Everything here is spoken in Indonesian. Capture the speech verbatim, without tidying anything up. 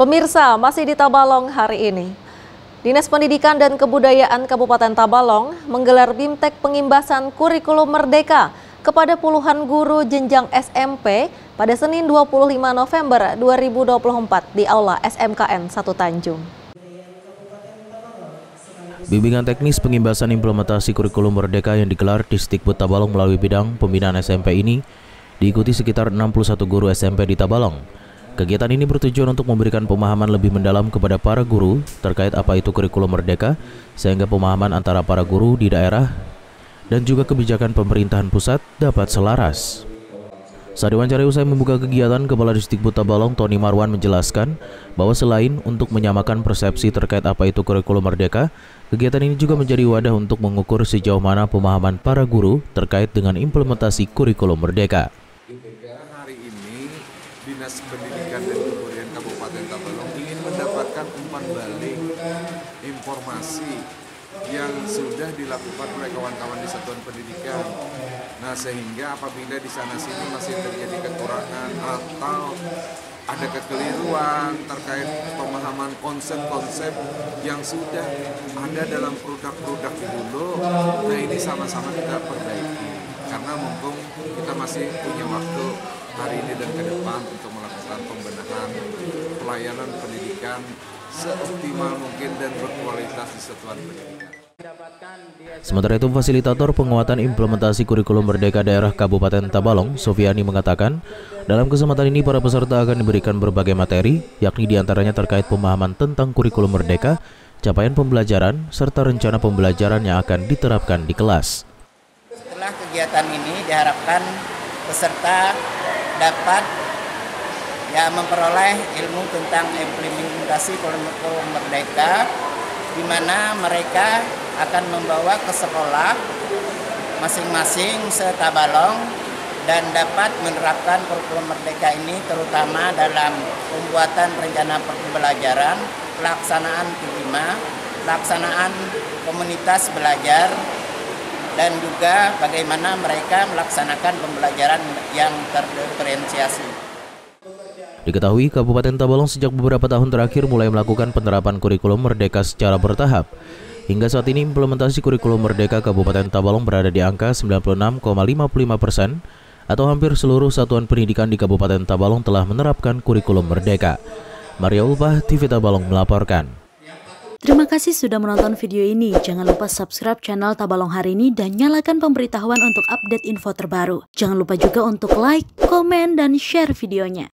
Pemirsa, masih di Tabalong hari ini. Dinas Pendidikan dan Kebudayaan Kabupaten Tabalong menggelar BIMTEK pengimbasan kurikulum Merdeka kepada puluhan guru jenjang S M P pada Senin dua puluh lima November dua ribu dua puluh empat di Aula S M K N satu Tanjung. Bimbingan teknis pengimbasan implementasi kurikulum Merdeka yang digelar di Stikbud Tabalong melalui bidang pembinaan S M P ini diikuti sekitar enam puluh satu guru S M P di Tabalong. Kegiatan ini bertujuan untuk memberikan pemahaman lebih mendalam kepada para guru terkait apa itu kurikulum Merdeka, sehingga pemahaman antara para guru di daerah dan juga kebijakan pemerintahan pusat dapat selaras. Saat diwawancarai usai membuka kegiatan, Kepala Disdikbud Tabalong Tony Marwan menjelaskan bahwa selain untuk menyamakan persepsi terkait apa itu kurikulum Merdeka, kegiatan ini juga menjadi wadah untuk mengukur sejauh mana pemahaman para guru terkait dengan implementasi kurikulum Merdeka. Hari ini Dinas Pendidikan dan Kebudayaan Kabupaten Tabalong ingin mendapatkan umpan balik informasi yang sudah dilakukan oleh kawan-kawan di satuan pendidikan. Nah, sehingga apabila di sana sini masih terjadi kekurangan atau ada kekeliruan terkait pemahaman konsep-konsep yang sudah ada dalam produk-produk dulu, nah ini sama-sama kita perbaiki. Karena mumpung kita masih punya waktu hari ini dan ke depan untuk melakukan pembenahan pelayanan pendidikan seoptimal mungkin dan berkualitas di satuan pendidikan. Sementara itu, fasilitator penguatan implementasi kurikulum Merdeka daerah Kabupaten Tabalong, Sofiani, mengatakan dalam kesempatan ini para peserta akan diberikan berbagai materi, yakni diantaranya terkait pemahaman tentang kurikulum Merdeka, capaian pembelajaran, serta rencana pembelajaran yang akan diterapkan di kelas. Setelah kegiatan ini diharapkan peserta dapat ya memperoleh ilmu tentang implementasi kurikulum Merdeka, di mana mereka akan membawa ke sekolah masing-masing se-Tabalong dan dapat menerapkan kurikulum Merdeka ini terutama dalam pembuatan rencana pembelajaran, pelaksanaan P lima, pelaksanaan komunitas belajar, dan juga bagaimana mereka melaksanakan pembelajaran yang terdiferensiasi. Diketahui Kabupaten Tabalong sejak beberapa tahun terakhir mulai melakukan penerapan kurikulum Merdeka secara bertahap. Hingga saat ini implementasi kurikulum Merdeka Kabupaten Tabalong berada di angka sembilan puluh enam koma lima puluh lima persen atau hampir seluruh satuan pendidikan di Kabupaten Tabalong telah menerapkan kurikulum Merdeka. Maria Ulpah, T V Tabalong melaporkan. Terima kasih sudah menonton video ini. Jangan lupa subscribe channel Tabalong Hari Ini dan nyalakan pemberitahuan untuk update info terbaru. Jangan lupa juga untuk like, komen, dan share videonya.